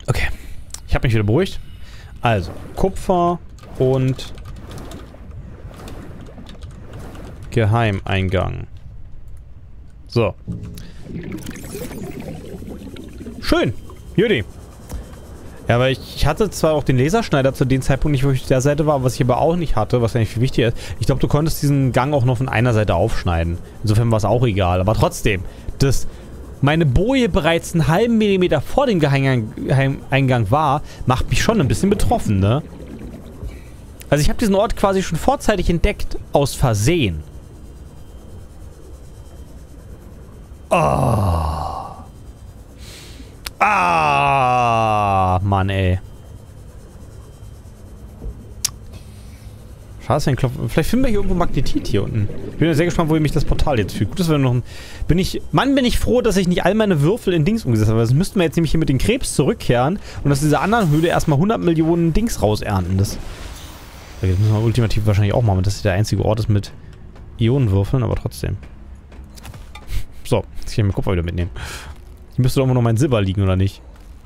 Okay. Ich habe mich wieder beruhigt. Also, Kupfer und Geheimeingang. So. Schön. Judy. Ja, aber ich hatte zwar auch den Laserschneider zu dem Zeitpunkt nicht, wo ich auf der Seite war, was ich aber auch nicht hatte, was eigentlich viel wichtiger ist. Ich glaube, du konntest diesen Gang auch nur von einer Seite aufschneiden. Insofern war es auch egal. Aber trotzdem, dass meine Boje bereits einen halben Millimeter vor dem Geheimeingang war, macht mich schon ein bisschen betroffen, ne? Also ich habe diesen Ort quasi schon vorzeitig entdeckt, aus Versehen. Oh. Ah, Mann, ey. Schade, dass ein Klopfen. Vielleicht finden wir hier irgendwo Magnetit hier unten. Ich bin ja sehr gespannt, wo mich das Portal jetzt führt. Gut, dass wir noch ein... bin ich froh, dass ich nicht all meine Würfel in Dings umgesetzt habe. Das müssten wir jetzt nämlich hier mit den Krebs zurückkehren und aus dieser anderen Höhle erstmal 100 Millionen Dings rausernten. Das müssen wir ultimativ wahrscheinlich auch machen, dass das der einzige Ort ist mit Ionenwürfeln, aber trotzdem. So, jetzt kann ich meinen Kupfer wieder mitnehmen. Hier müsste doch immer noch mein Silber liegen, oder nicht?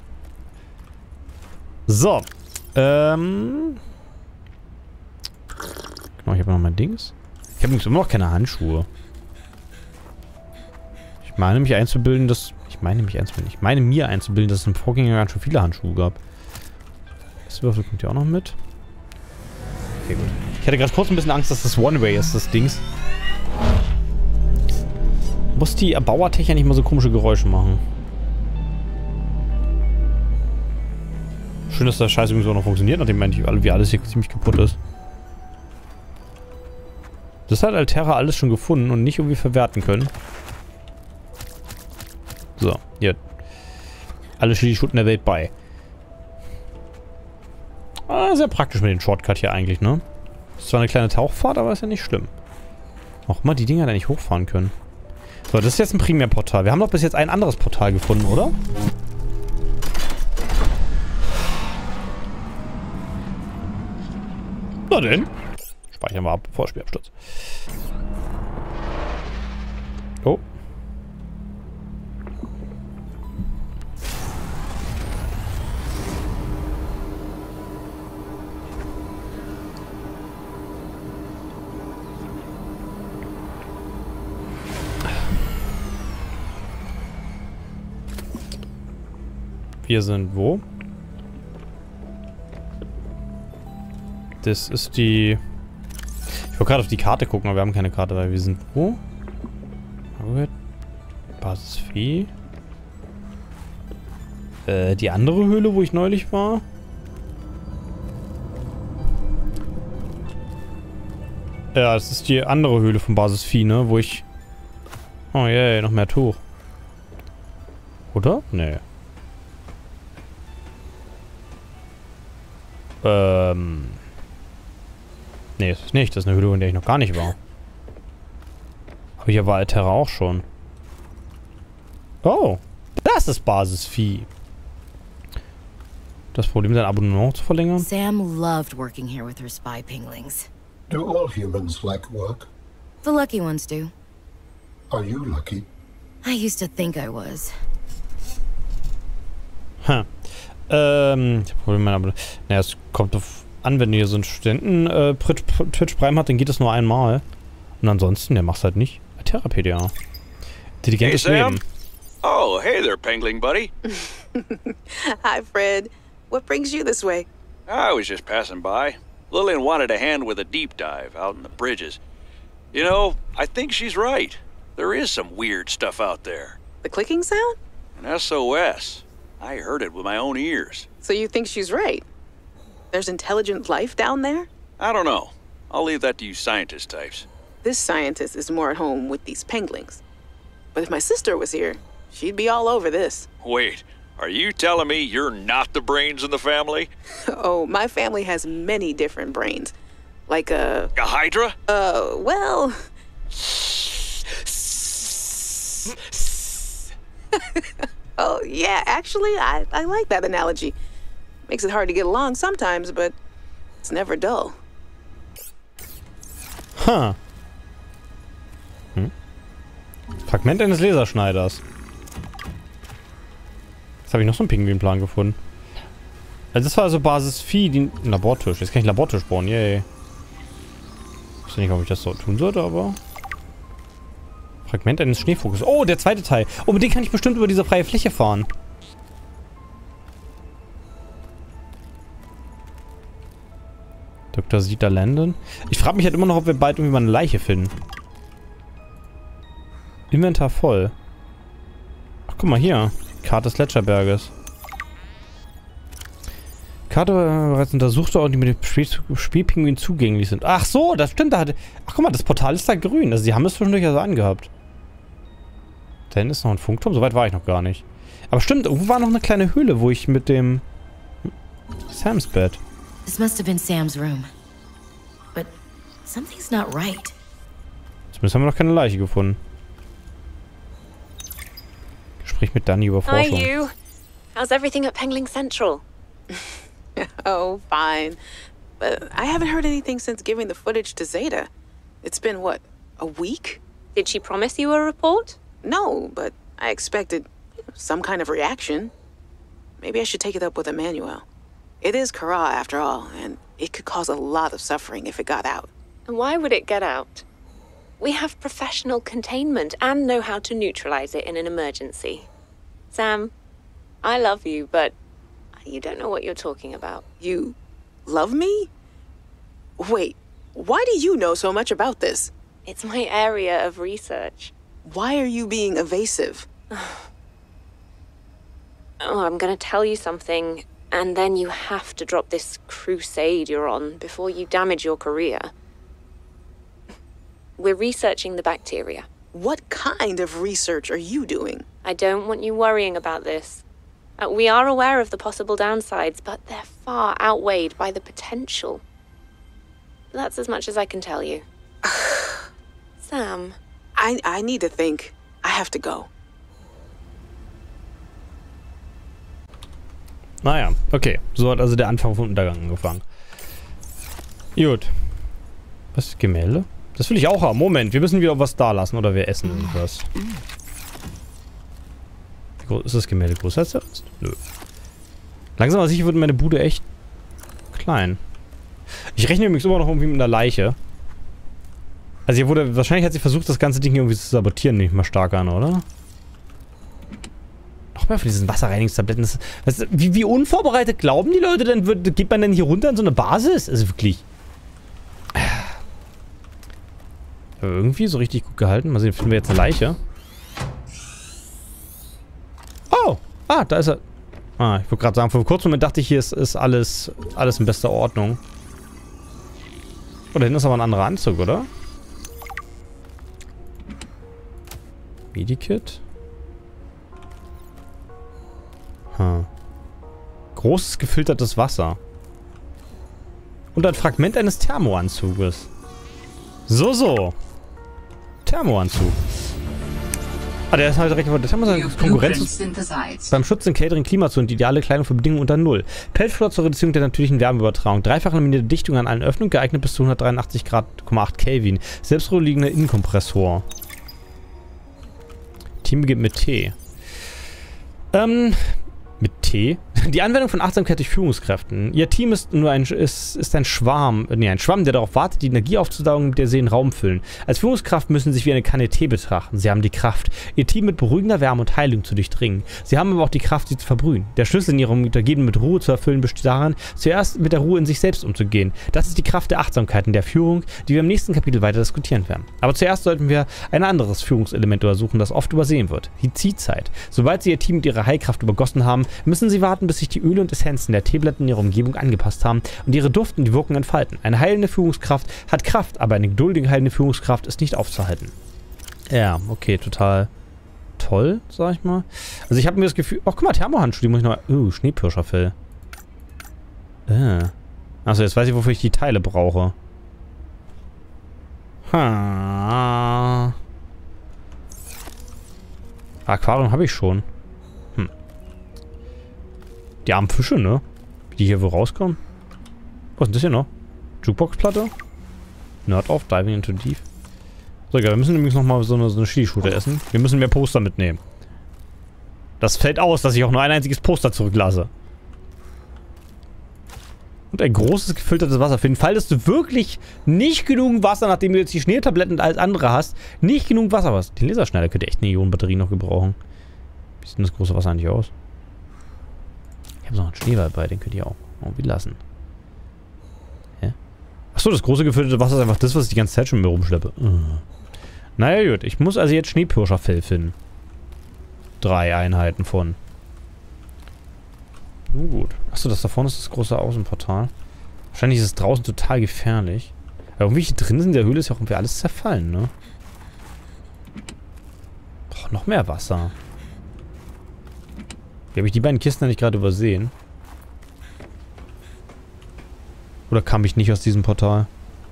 So. Genau, ich habe noch mein Dings. Ich habe immer noch keine Handschuhe. Ich meine mir einzubilden, dass es im Vorgänger ganz schön viele Handschuhe gab. Das Würfel kommt ja auch noch mit. Okay, gut. Ich hatte gerade kurz ein bisschen Angst, dass das One-Way ist, das Dings. Muss die Erbauertechnik nicht mal so komische Geräusche machen? Schön, dass das Scheiß übrigens auch noch funktioniert, nachdem eigentlich alles hier ziemlich kaputt ist. Das hat Alterra alles schon gefunden und nicht irgendwie verwerten können. So, hier. Alle Schildschuten der Welt bei. Ah, sehr praktisch mit dem Shortcut hier eigentlich, ne? Ist zwar eine kleine Tauchfahrt, aber ist ja nicht schlimm. Auch mal die Dinger da nicht hochfahren können. So, das ist jetzt ein Primärportal. Wir haben doch bis jetzt ein anderes Portal gefunden, oder? Na denn? Speichern wir ab, bevor Spielabsturz. Oh. Wir sind wo? Das ist die... Ich wollte gerade auf die Karte gucken, aber wir haben keine Karte, weil wir sind wo? Basis Vieh. Die andere Höhle, wo ich neulich war? Ja, das ist die andere Höhle von Basis Vieh, ne? Wo ich... Oh yeah, noch mehr Tuch. Oder? Nee. Nee, das ist nicht. Das ist eine Höhle, in der ich noch gar nicht war. Aber hier war Alterra auch schon. Oh, das ist Basisvieh. Das Problem, sein Abonnement zu verlängern? Sam loved working here with her spy pinglings. Do all humans like work? The lucky ones do. Are you lucky? I used to think I was. Ha. Problem, aber naja, es kommt auf an, wenn du hier so einen Studenten Twitch Prime hat, dann geht das nur einmal. Und ansonsten, der macht's halt nicht. Therapedia. Intelligentes Leben. Oh, hey there, Pengling buddy. Hi, Fred. What brings you this way? I was just passing by. Lillian wanted a hand with a deep dive out in the bridges. You know, I think she's right. There is some weird stuff out there. The clicking sound? An SOS. I heard it with my own ears. So you think she's right? There's intelligent life down there? I don't know. I'll leave that to you scientist types. This scientist is more at home with these penglings. But if my sister was here, she'd be all over this. Wait, are you telling me you're not the brains in the family? Oh, my family has many different brains. Like A Hydra? Well... Oh, yeah, actually, I like that analogy. Makes it hard to get along sometimes, but it's never dull. Ha. Fragment eines Laserschneiders. Jetzt habe ich noch so einen Pinguinplan gefunden. Also das war also Basis Vieh, die... Labortisch. Jetzt kann ich einen Labortisch bauen. Yay. Ich weiß nicht, ob ich das so tun sollte, aber... Fragment eines Schneevogels. Oh, der zweite Teil. Oh, mit dem kann ich bestimmt über diese freie Fläche fahren. Dr. Sita Landon. Ich frage mich halt immer noch, ob wir bald irgendwie mal eine Leiche finden. Inventar voll. Ach, guck mal hier. Karte des Gletscherberges. Karte bereits untersuchte und die mit dem Spielpinguin zugänglich sind. Ach so, das stimmt. Da hatte... Ach, guck mal, das Portal ist da grün. Also, sie haben es zwischendurch also angehabt. Da hinten ist noch ein Funkturm. Soweit war ich noch gar nicht. Aber stimmt, irgendwo war noch eine kleine Höhle, wo ich mit dem... Sams Bett. This must have been Sam's room. But something's not right. Zumindest haben wir noch keine Leiche gefunden. Gespräch mit Dani über Forschung. Hi, you. How's everything at Pengling Central? Oh, fine. But I haven't heard anything since giving the footage to Zeta. It's been, what, a week? Did she promise you a report? No, but I expected some kind of reaction. Maybe I should take it up with Emmanuel. It is Kara, after all, and it could cause a lot of suffering if it got out. And why would it get out? We have professional containment and know how to neutralize it in an emergency. Sam, I love you, but you don't know what you're talking about. You love me? Wait, why do you know so much about this? It's my area of research. Why are you being evasive? Oh, I'm gonna tell you something, and then you have to drop this crusade you're on before you damage your career. We're researching the bacteria. What kind of research are you doing? I don't want you worrying about this. We are aware of the possible downsides, but they're far outweighed by the potential. That's as much as I can tell you. Sam. I need to think. I have to go. Naja, okay. So hat also der Anfang vom Untergang angefangen. Gut. Was ist Gemälde? Das will ich auch haben. Moment, wir müssen wieder was da lassen oder wir essen irgendwas. Ist das Gemälde größer als der Rest? Nö. Langsam aber sicher wird meine Bude echt klein. Ich rechne übrigens immer noch irgendwie mit einer Leiche. Also hier wurde, wahrscheinlich hat sie versucht, das ganze Ding irgendwie zu sabotieren, nehme ich mal stark an, oder? Noch mehr von diesen Wasserreinigungstabletten. Wie unvorbereitet glauben die Leute denn, geht man denn hier runter in so eine Basis? Also wirklich. Aber irgendwie so richtig gut gehalten. Mal sehen, finden wir jetzt eine Leiche. Oh! Ah, da ist er. Ah, ich wollte gerade sagen, vor kurzem Moment dachte ich, hier ist alles in bester Ordnung. Oh, da hinten ist aber ein anderer Anzug, oder? Medikit. Großes gefiltertes Wasser. Und ein Fragment eines Thermoanzuges. So. Thermoanzug. Ah, der ist halt direkt der Thermoanzug. Konkurrenz beim Schutz in kälteren Klimazonen, die ideale Kleidung für Bedingungen unter Null. Pelzflot zur Reduzierung der natürlichen Wärmeübertragung. Dreifache laminierte Dichtung an allen Öffnungen, geeignet bis zu 183,8 Kelvin. Selbstrollierender Innenkompressor. Team beginnt mit T. Mit T? Die Anwendung von Achtsamkeit durch Führungskräften. Ihr Team ist nur ein Schwarm, der darauf wartet, die Energie aufzusaugen, mit der sie den Raum füllen. Als Führungskraft müssen sie sich wie eine Kanne Tee betrachten. Sie haben die Kraft, ihr Team mit beruhigender Wärme und Heilung zu durchdringen. Sie haben aber auch die Kraft, sie zu verbrühen. Der Schlüssel in ihrem Untergehen mit Ruhe zu erfüllen besteht darin, zuerst mit der Ruhe in sich selbst umzugehen. Das ist die Kraft der Achtsamkeit und der Führung, die wir im nächsten Kapitel weiter diskutieren werden. Aber zuerst sollten wir ein anderes Führungselement untersuchen, das oft übersehen wird. Die Ziehzeit. Sobald sie ihr Team mit ihrer Heilkraft übergossen haben, müssen sie warten, bis sich die Öle und Essenzen der Teeblätter in ihrer Umgebung angepasst haben und ihre Duft und die Wirkung entfalten. Eine heilende Führungskraft hat Kraft, aber eine geduldige heilende Führungskraft ist nicht aufzuhalten. Ja, okay, total toll, sag ich mal. Also ich habe mir das Gefühl... Oh, guck mal, Thermohandschuhe, die muss ich noch... Schneepirscherfell. Achso, jetzt weiß ich, wofür ich die Teile brauche. Aquarium habe ich schon. Die armen Fische, ne? Die hier wo rauskommen. Was ist denn das hier noch? Jukebox-Platte? Nerd auf, Diving into Deep. So, egal, wir müssen übrigens nochmal so eine Chili-Schute essen. Wir müssen mehr Poster mitnehmen. Das fällt aus, dass ich auch nur ein einziges Poster zurücklasse. Und ein großes gefiltertes Wasser. Für den Fall, dass du wirklich nicht genug Wasser, nachdem du jetzt die Schneetabletten und alles andere hast, nicht genug Wasser hast. Den Laserschneider könnte echt eine Ionenbatterie noch gebrauchen. Wie sieht denn das große Wasser eigentlich aus? Ich habe noch einen Schneeball bei, den könnt ihr auch irgendwie lassen. Hä? Achso, das große gefilterte Wasser ist einfach das, was ich die ganze Zeit schon mit mir rumschleppe. Naja, gut. Ich muss also jetzt Schneepirscherfell finden. 3 Einheiten von. Nun gut. Achso, das da vorne ist das große Außenportal. Wahrscheinlich ist es draußen total gefährlich. Aber irgendwie hier drin in der Höhle ist ja auch irgendwie alles zerfallen, ne? Boah, noch mehr Wasser. Wie habe ich die beiden Kisten nicht gerade übersehen? Oder kam ich nicht aus diesem Portal?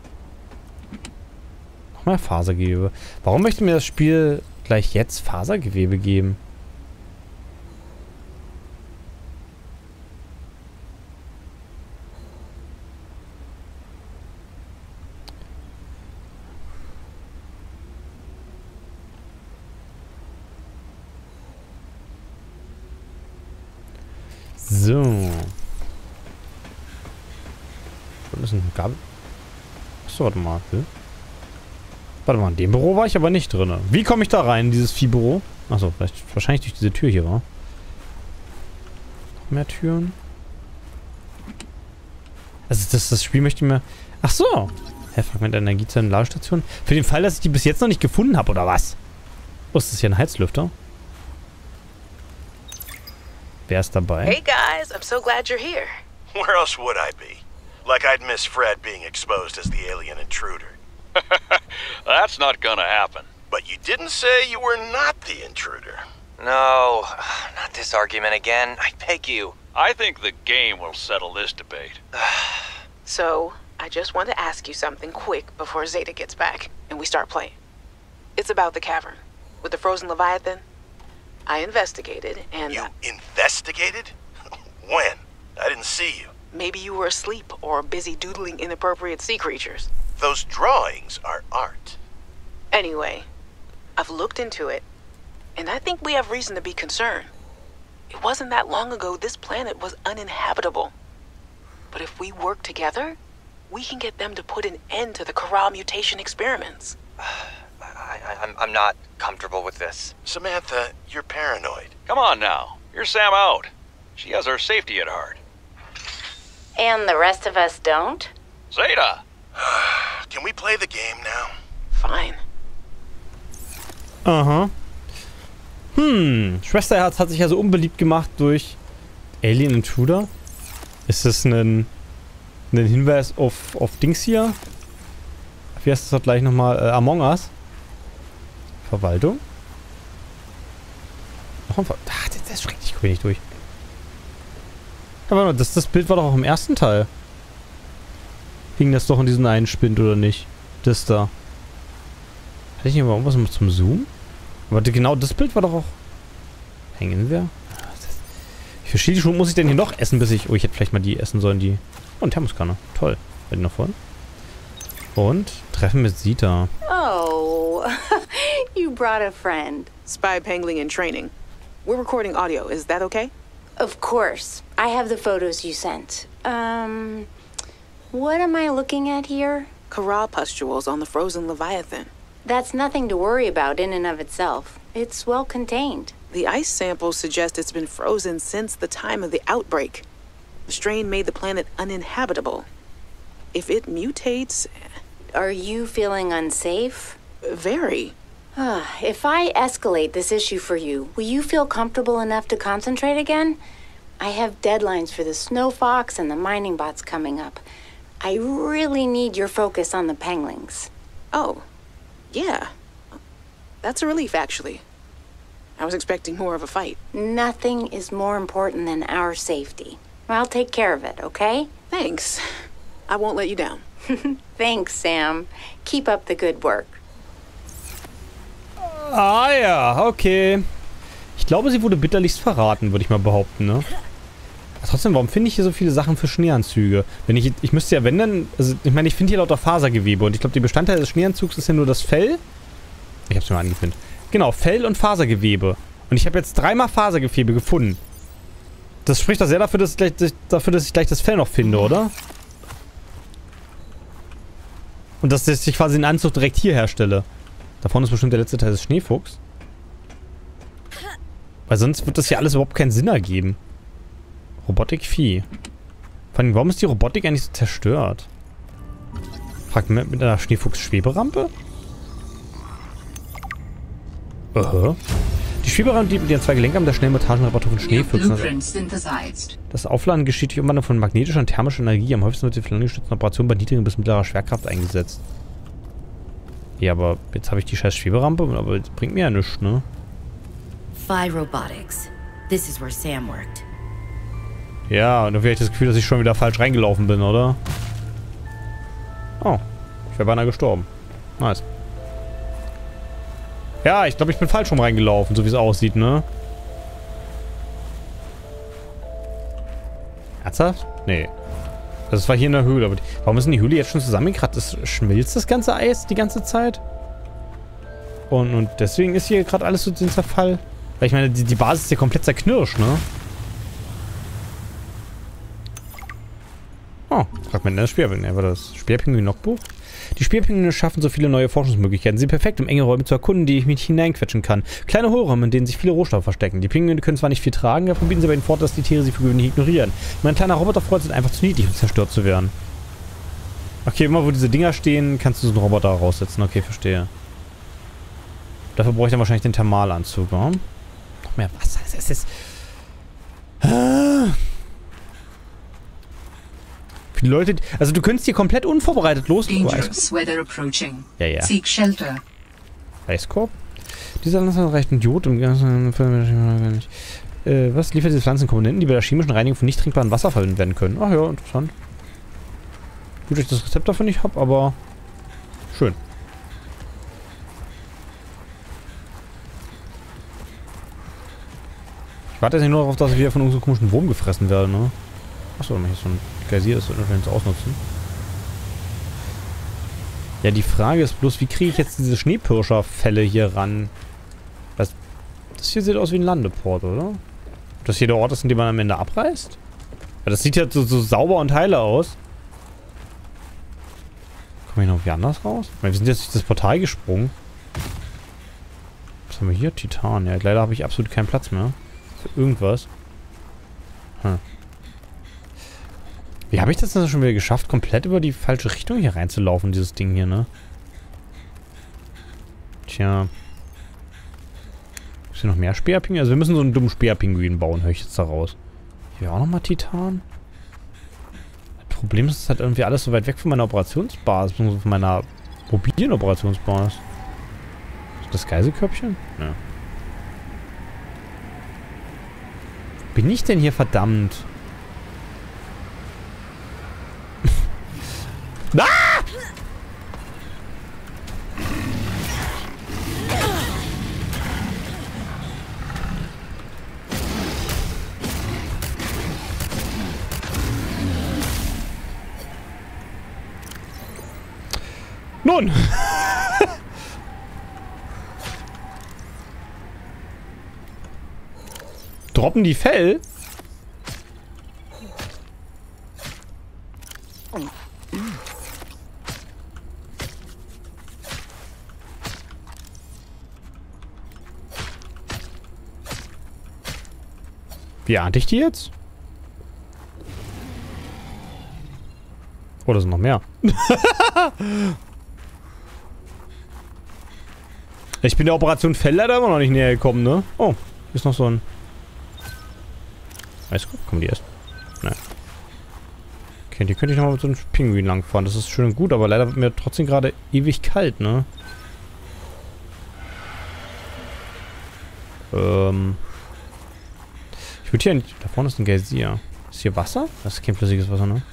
Noch mehr Fasergewebe. Warum möchte mir das Spiel gleich jetzt Fasergewebe geben? So. Was ist ein Gabel? Achso, warte mal. Warte mal, in dem Büro war ich aber nicht drin. Wie komme ich da rein, in dieses Viehbüro? Achso, wahrscheinlich durch diese Tür hier, war. Noch mehr Türen? Also das Spiel möchte mir... Achso! Fragment der Energiezellen, Ladestation. Für den Fall, dass ich die bis jetzt noch nicht gefunden habe, oder was? Oh, ist das hier ein Heizlüfter? Wer ist dabei? Hey guys, I'm so glad you're here. Where else would I be? Like I'd miss Fred being exposed as the alien intruder. That's not gonna happen. But you didn't say you were not the intruder. No, not this argument again. I beg you. I think the game will settle this debate. So, I just want to ask you something quick before Zeta gets back and we start playing. It's about the cavern with the frozen Leviathan. I investigated and... You investigated? When? I didn't see you. Maybe you were asleep or busy doodling inappropriate sea creatures. Those drawings are art. Anyway, I've looked into it, and I think we have reason to be concerned. It wasn't that long ago this planet was uninhabitable. But if we work together, we can get them to put an end to the Kara mutation experiments. I'm not comfortable with this. Samantha, you're paranoid. Come on now. You're Sam out. She has our safety at heart. And the rest of us don't? Zeta! Can we play the game now? Fine. Aha. Schwesterherz hat sich ja so unbeliebt gemacht durch Alien Intruder. Ist das ein Hinweis auf Dings hier? Wie heißt das doch gleich nochmal? Among Us? Verwaltung? Noch ein das schreckt dich nicht durch. Aber das Bild war doch auch im ersten Teil. Hing das doch in diesen einen Spind, oder nicht? Das da. Hatte ich nicht mal irgendwas zum Zoom? Aber genau das Bild war doch auch... Hängen wir? Wie viel Chili muss ich denn hier noch essen, bis ich... Oh, ich hätte vielleicht mal die essen sollen, die... Oh, eine Thermoskanne. Toll. War die noch voll? Und Treffen mit Zeta. Oh, you brought a friend. Spy Pangling in training. We're recording audio. Is that okay? Of course. I have the photos you sent. What am I looking at here? Kara pustules on the frozen Leviathan. That's nothing to worry about in and of itself. It's well contained. The ice samples suggest it's been frozen since the time of the outbreak. The strain made the planet uninhabitable. If it mutates... Are you feeling unsafe? Very. If I escalate this issue for you, will you feel comfortable enough to concentrate again? I have deadlines for the Snow Fox and the mining bots coming up. I really need your focus on the Panglings. Oh, yeah. That's a relief, actually. I was expecting more of a fight. Nothing is more important than our safety. I'll take care of it, okay? Thanks. I won't let you down. Thanks, Sam. Keep up the good work. Ah ja, okay. Ich glaube, sie wurde bitterlichst verraten, würde ich mal behaupten, ne? Aber trotzdem, warum finde ich hier so viele Sachen für Schneeanzüge? Wenn ich müsste ja, wenn dann... Also, ich meine, ich finde hier lauter Fasergewebe und ich glaube, die Bestandteile des Schneeanzugs ist ja nur das Fell. Ich hab's mir mal angepinnt. Genau, Fell und Fasergewebe. Und ich habe jetzt 3-mal Fasergewebe gefunden. Das spricht doch sehr dafür, dass ich gleich das Fell noch finde, oder? Und dass ich quasi den Anzug direkt hier herstelle. Da vorne ist bestimmt der letzte Teil des Schneefuchs. Weil sonst wird das hier alles überhaupt keinen Sinn ergeben. Robotik-Vieh. Vor allem, warum ist die Robotik eigentlich so zerstört? Fragment mit einer Schneefuchs-Schweberampe? Aha. Die Schweberampe dient mit ihren 2 Gelenken der schnellen Montagenreparatur von Schneefüchsen. Das Aufladen geschieht durch Umwandlung von magnetischer und thermischer Energie. Am häufigsten wird die flankengestützten Operationen bei niedriger bis mittlerer Schwerkraft eingesetzt. Ja, aber jetzt habe ich die scheiß Schweberampe, aber das bringt mir ja nichts, ne? Phi Robotics. This is where Sam worked. Ja, und dann habe ich das Gefühl, dass ich schon wieder falsch reingelaufen bin, oder? Oh, ich wäre beinahe gestorben. Nice. Ja, ich glaube, ich bin falsch rum reingelaufen, so wie es aussieht, ne? Ernsthaft? Nee. Das war hier in der Höhle. Aber warum ist denn die Höhle jetzt schon zusammengekratzt? Schmilzt das ganze Eis die ganze Zeit? Und deswegen ist hier gerade alles so den Zerfall. Weil ich meine, die Basis ist ja komplett zerknirscht, ne? Oh, Fragment eines Speerpinguins. War das Speerpinguin-Logbuch? Die Speerpinguine schaffen so viele neue Forschungsmöglichkeiten. Sie sind perfekt, um enge Räume zu erkunden, die ich mit hineinquetschen kann. Kleine Hohlräume, in denen sich viele Rohstoffe verstecken. Die Pinguine können zwar nicht viel tragen, dafür bieten sie aber den Vorteil, dass die Tiere sie für gewöhnlich ignorieren. Mein kleiner Roboterfreund sind einfach zu niedlich, um zerstört zu werden. Okay, immer wo diese Dinger stehen, kannst du so einen Roboter raussetzen. Okay, verstehe. Dafür brauche ich dann wahrscheinlich den Thermalanzug, wa? Noch mehr Wasser. Es ist... Viele Leute... Also du könntest hier komplett unvorbereitet losgehen. Ja, ja. Eiskorb? Dieser Pflanze reicht ein Jod im ganzen... was liefert diese Pflanzenkomponenten, die bei der chemischen Reinigung von nicht trinkbarem Wasser verwendet werden können? Ach ja, interessant. Gut, dass ich das Rezept dafür nicht habe, aber... Schön. Ich warte jetzt nicht nur darauf, dass ich wieder von irgendeinem komischen Wurm gefressen werde, ne? Achso, dann mache ich so ein Geysir, das wird natürlich ausnutzen. Ja, die Frage ist bloß, wie kriege ich jetzt diese Schneepirscher-Fälle hier ran? Das hier sieht aus wie ein Landeport, oder? Das hier der Ort ist, in dem man am Ende abreist? Ja, das sieht ja so sauber und heile aus. Kommen wir noch irgendwie anders raus? Ich meine, wir sind jetzt durch das Portal gesprungen. Was haben wir hier? Titan. Ja, leider habe ich absolut keinen Platz mehr. Für irgendwas. Hm. Wie habe ich das denn schon wieder geschafft, komplett über die falsche Richtung hier reinzulaufen, dieses Ding hier, ne? Tja. Ist hier noch mehr Speerpinguine? Also wir müssen so einen dummen Speerpinguin bauen, höre ich jetzt da raus. Hier auch nochmal Titan. Das Problem ist, es ist halt irgendwie alles so weit weg von meiner Operationsbasis, von meiner mobilen Operationsbasis. Ist das Geiselköpfchen? Ja. Wo bin ich denn hier, verdammt? Ah! Nun! Droppen die Fell? Wie ernte ich die jetzt? Oh, da sind noch mehr. Ich bin der Operation Fellleiter immer noch nicht näher gekommen, ne? Oh, hier ist noch so ein... Eiskorb? Kommen die erst? Nein. Okay, die könnte ich nochmal mit so einem Pinguin langfahren. Das ist schön und gut, aber leider wird mir trotzdem gerade ewig kalt, ne? Ich würde hier nicht... Da vorne ist ein Geysir. Ist hier Wasser? Das ist kein flüssiges Wasser, ne?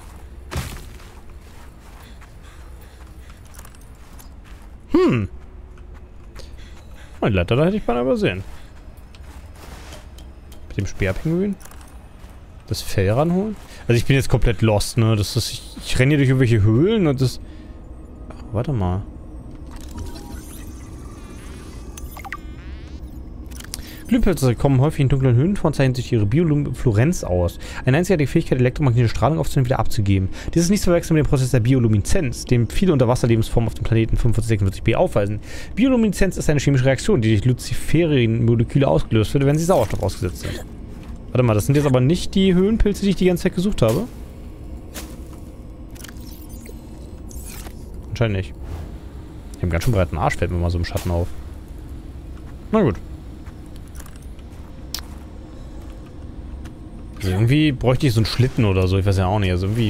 Hm. Die Leiter, da hätte ich beinahe übersehen. Mit dem Speerpinguin. Das Fell ranholen. Also ich bin jetzt komplett lost, ne? Das ist... Ich renne hier durch irgendwelche Höhlen und das... Ach, warte mal. Glühpilze kommen häufig in dunklen Höhen vor und zeichnen sich ihre Biolumineszenz aus. Eine einzigartige Fähigkeit, elektromagnetische Strahlung aufzunehmen und wieder abzugeben. Dies ist nicht zu verwechseln mit dem Prozess der Biolumineszenz, den viele Unterwasserlebensformen auf dem Planeten 4546b aufweisen. Biolumineszenz ist eine chemische Reaktion, die durch Luciferin-Moleküle ausgelöst wird, wenn sie Sauerstoff ausgesetzt sind. Warte mal, das sind jetzt aber nicht die Höhenpilze, die ich die ganze Zeit gesucht habe? Anscheinend nicht. Ich habe einen ganz schön breiten Arsch, fällt mir mal so im Schatten auf. Na gut. Also irgendwie bräuchte ich so einen Schlitten oder so, ich weiß ja auch nicht, also irgendwie...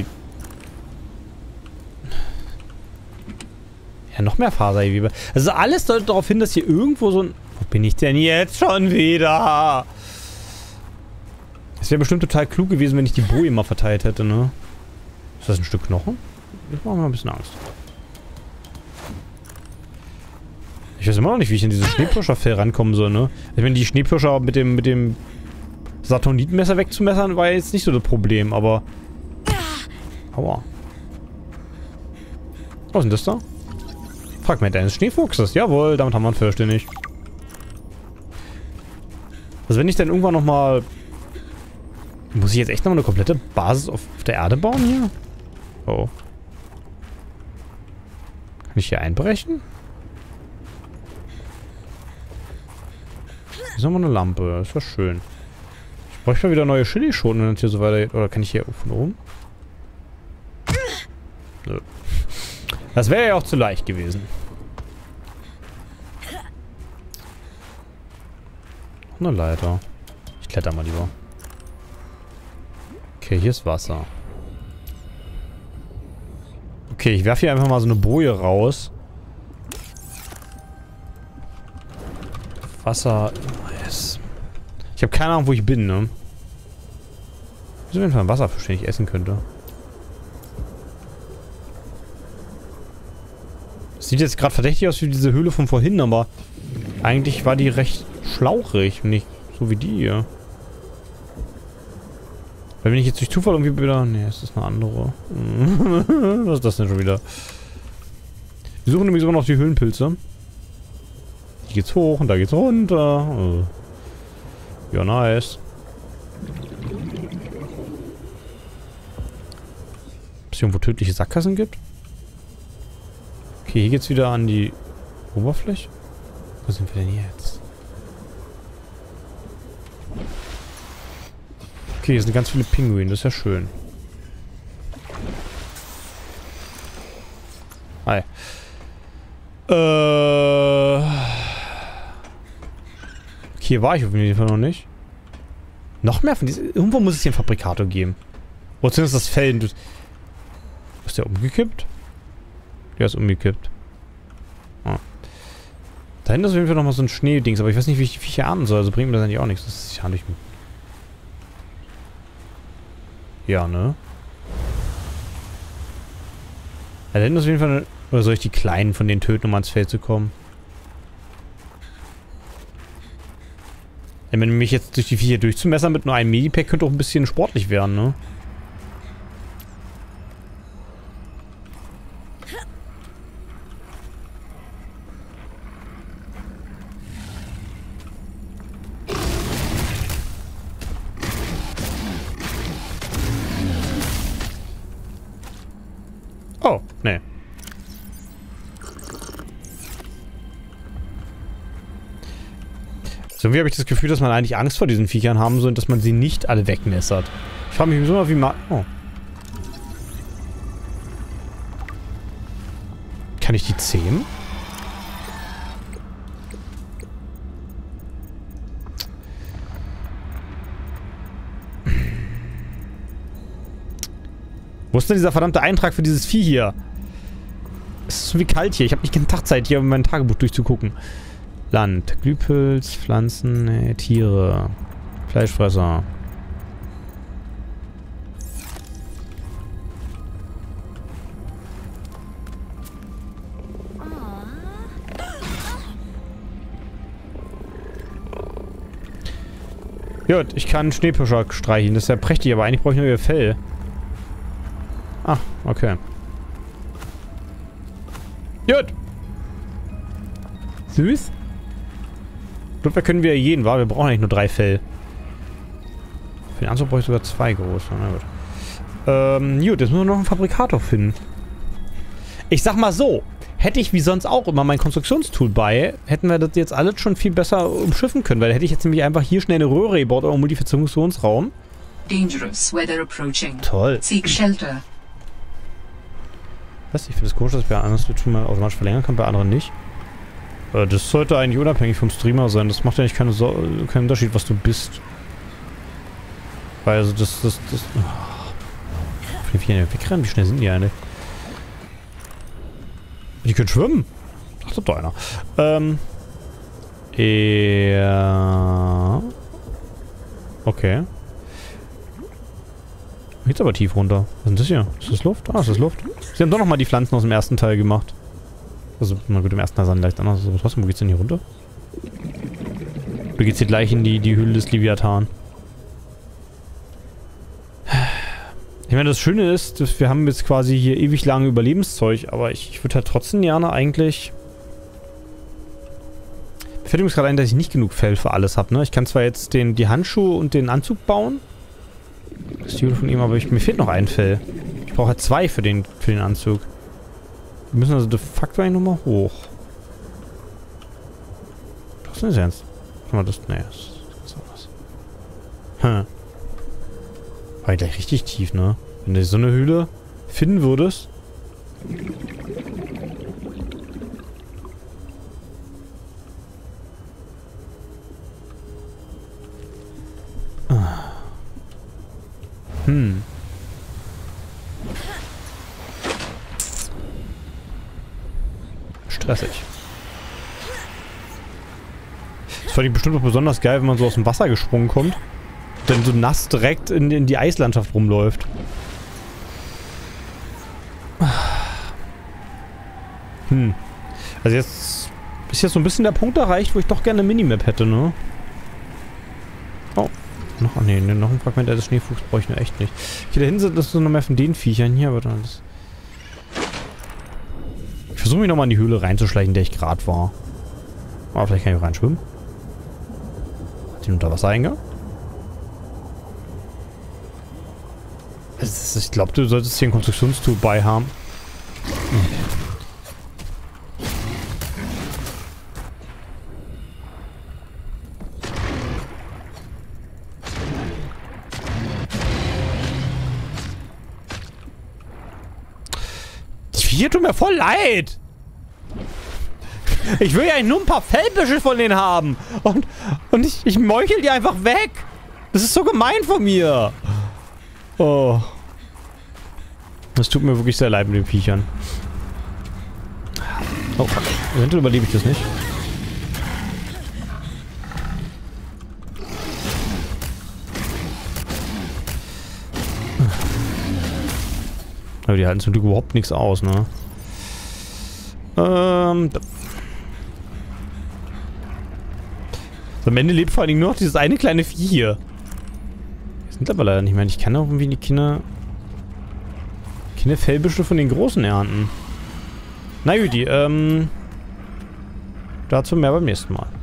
Ja, noch mehr Fasergewebe. Also alles deutet darauf hin, dass hier irgendwo so ein... Wo bin ich denn jetzt schon wieder? Es wäre bestimmt total klug gewesen, wenn ich die Boje mal verteilt hätte, ne? Ist das ein Stück Knochen? Ich mache mir ein bisschen Angst. Ich weiß immer noch nicht, wie ich in dieses Schneepirscherfell rankommen soll, ne? Ich meine, die Schneepirscher mit dem Saturnitenmesser wegzumessern war jetzt nicht so das Problem, aber... Aua. Was ist denn das da? Fragment eines Schneefuchses. Jawohl, damit haben wir ihn vollständig. Also wenn ich dann irgendwann nochmal... Muss ich jetzt echt nochmal eine komplette Basis auf der Erde bauen hier? Oh. Kann ich hier einbrechen? Hier ist nochmal eine Lampe. Das war schön. Ich bräuchte mal wieder neue Chilischoten, wenn es hier so weitergeht. Oder kann ich hier von oben? Nö. Das wäre ja auch zu leicht gewesen. Eine Leiter. Ich kletter mal lieber. Okay, hier ist Wasser. Okay, ich werfe hier einfach mal so eine Boje raus. Wasser. Yes. Ich habe keine Ahnung, wo ich bin, ne? Das ist auf jeden Fall ein Wasserfisch, den ich essen könnte. Sieht jetzt gerade verdächtig aus wie diese Höhle von vorhin, aber eigentlich war die recht schlauchig und nicht so wie die hier. Weil wenn ich jetzt durch Zufall irgendwie wieder... Ne, es ist eine andere. Was ist das denn schon wieder? Wir suchen nämlich sogar noch die Höhlenpilze. Hier geht's hoch und da geht's runter. Ja, nice. Ob es hier irgendwo tödliche Sackgassen gibt? Okay, hier geht's wieder an die Oberfläche. Wo sind wir denn jetzt? Okay, hier sind ganz viele Pinguine, das ist ja schön. Hi. Hier war ich auf jeden Fall noch nicht. Noch mehr von diesen... Irgendwo muss es hier einen Fabrikator geben. Oder zumindest das Fell. Ist der umgekippt? Der ist umgekippt. Ah. Da hinten ist auf jeden Fall nochmal so ein Schneedings, aber ich weiß nicht, wie ich die Viecher ernten soll. Also bringt mir das eigentlich auch nichts. Das ist ja nicht... Ja, ne? Ja, da hinten ist auf jeden Fall eine... Oder soll ich die Kleinen von denen töten, um ans Feld zu kommen? Ja, wenn mich jetzt durch die Viecher durchzumessern mit nur einem Medipack könnte auch ein bisschen sportlich werden, ne? Oh, ne. So, irgendwie habe ich das Gefühl, dass man eigentlich Angst vor diesen Viechern haben soll und dass man sie nicht alle wegmessert. Ich frage mich so mal, wie man... Oh. Kann ich die zähmen? Wo ist denn dieser verdammte Eintrag für dieses Vieh hier? Es ist so wie kalt hier. Ich habe nicht genug Tagzeit, hier mein Tagebuch durchzugucken. Land, Glühpilz, Pflanzen, Tiere, Fleischfresser. Gut, ich kann Schneepirscher streichen. Das ist ja prächtig, aber eigentlich brauche ich nur ihr Fell. Ah, okay. Gut. Süß. Notfall können wir jeden, wa? Wir brauchen eigentlich nur 3 Fell. Für den Anzug brauche ich sogar 2 große. Na gut. Gut, jetzt müssen wir noch einen Fabrikator finden. Ich sag mal so, hätte ich wie sonst auch immer mein Konstruktionstool bei, hätten wir das jetzt alles schon viel besser umschiffen können, weil da hätte ich jetzt nämlich einfach hier schnell eine Röhre gebaut oder einen Multifunktionsraum. Dangerous weather approaching. Toll. Seek shelter. Was? Ich finde es komisch, dass ich bei anderen Switchen mal automatisch verlängern kann, bei anderen nicht. Das sollte eigentlich unabhängig vom Streamer sein. Das macht ja nicht keinen Unterschied, was du bist. Weil also das... Oh. Wie viele wegrennen? Wie schnell sind die eigentlich? Die können schwimmen. Ach, das ist doch einer. Ja. Okay. Geht's aber tief runter. Was ist das hier? Ist das Luft? Ah, ist das Luft? Sie haben doch nochmal die Pflanzen aus dem ersten Teil gemacht. Also, na gut, im ersten Teil sind leicht anders. Aber trotzdem, wo geht's denn hier runter? Oder geht's hier gleich in die Höhle des Leviathan? Ich meine, das Schöne ist, dass wir haben jetzt quasi hier ewig lange Überlebenszeug, aber ich würde halt trotzdem gerne eigentlich... Mir fällt übrigens gerade ein, dass ich nicht genug Fell für alles habe, ne? Ich kann zwar jetzt die Handschuhe und den Anzug bauen. Das ist die von ihm, aber mir fehlt noch ein Fell. Ich brauche halt 2 für den Anzug. Wir müssen also de facto eigentlich nochmal hoch. Das ist nicht ernst. Guck mal, das... Nee, das ist anders. Hm. War ja gleich richtig tief, ne? Wenn du so eine Höhle finden würdest. Stressig. Das fand ich bestimmt auch besonders geil, wenn man so aus dem Wasser gesprungen kommt. Dann so nass direkt in die Eislandschaft rumläuft. Also jetzt ist jetzt so ein bisschen der Punkt erreicht, wo ich doch gerne eine Minimap hätte, ne? Oh. Noch ein Fragment des Schneefuchs brauche ich nur echt nicht. Hier da hinten sind das noch mehr von den Viechern hier, aber dann ist... Ich versuche mich nochmal in die Höhle reinzuschleichen, in der ich gerade war. Aber vielleicht kann ich auch reinschwimmen. Hat den Unterwassereingang? Ich glaube, du solltest hier ein Konstruktionstool bei haben. Die Viecher tun mir voll leid. Ich will ja nur ein paar Fellbüschel von denen haben. Und ich meuchel die einfach weg. Das ist so gemein von mir. Oh. Das tut mir wirklich sehr leid mit den Viechern. Oh, fuck. Eventuell überlebe ich das nicht. Aber die halten zum Glück überhaupt nichts aus, ne? Am Ende lebt vor allen Dingen nur noch dieses eine kleine Vieh hier. Sind aber leider nicht mehr. Ich kann auch irgendwie die keine Fellbüschel von den Großen ernten. Na gut, dazu mehr beim nächsten Mal.